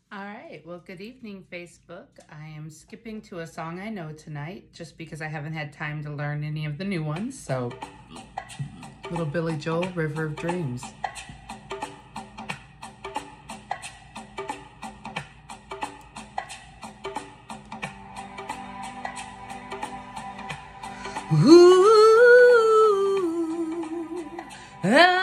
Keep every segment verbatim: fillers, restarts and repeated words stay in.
All right, well, good evening, Facebook. I am skipping to a song I know tonight just because I haven't had time to learn any of the new ones. So, little Billy Joel, River of Dreams. Ooh, ah.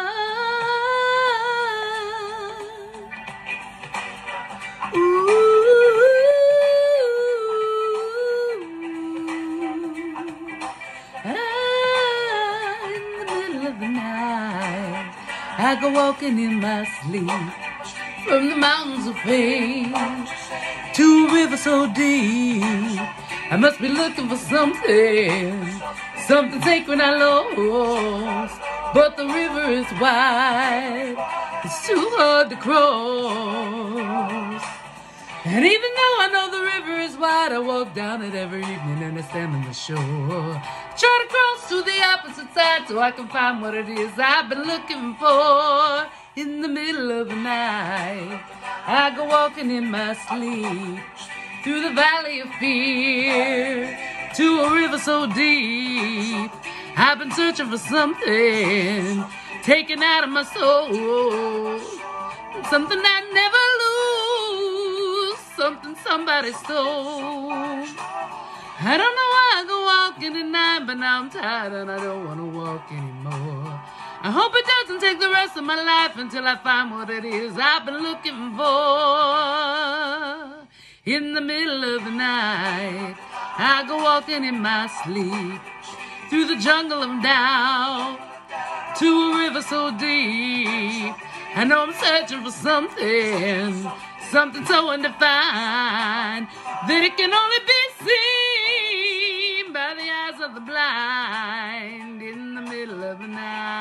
I go walking in my sleep from the mountains of pain to a river so deep. I must be looking for something, something sacred I lost. But the river is wide, it's too hard to cross. And even though I know the river is wide, I walk down it every evening and I stand on the shore. Try to cross to the opposite side so I can find what it is I've been looking for. In the middle of the night, I go walking in my sleep through the valley of fear to a river so deep. I've been searching for something taken out of my soul, something I never lose, something somebody stole. I don't know why I go walking at night, but now I'm tired and I don't want to walk anymore. I hope it doesn't take the rest of my life until I find what it is I've been looking for. In the middle of the night, I go walking in my sleep through the jungle of doubt to a river so deep. I know I'm searching for something, something so undefined that it can only be seen by the eyes of the blind. In the middle of the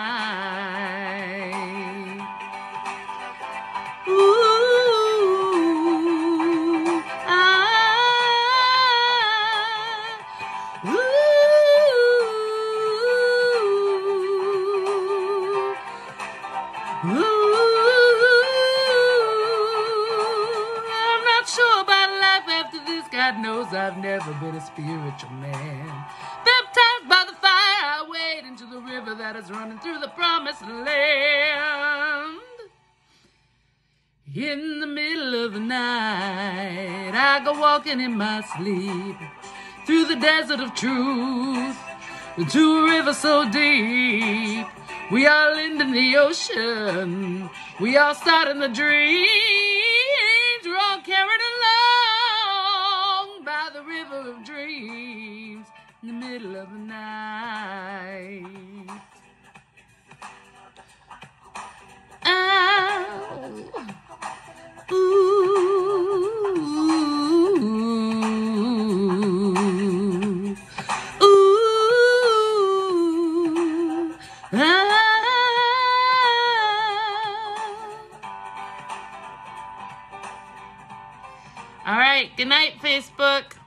night, ooh, I, ooh, ooh. God knows I've never been a spiritual man. Baptized by the fire, I wade into the river that is running through the promised land. In the middle of the night, I go walking in my sleep through the desert of truth to a river so deep. We all end in the ocean, we all start in the dreams. We're all carried along by the river of dreams in the middle of the night. Ow. Ooh. Ooh. Ah. All right, good night, Facebook.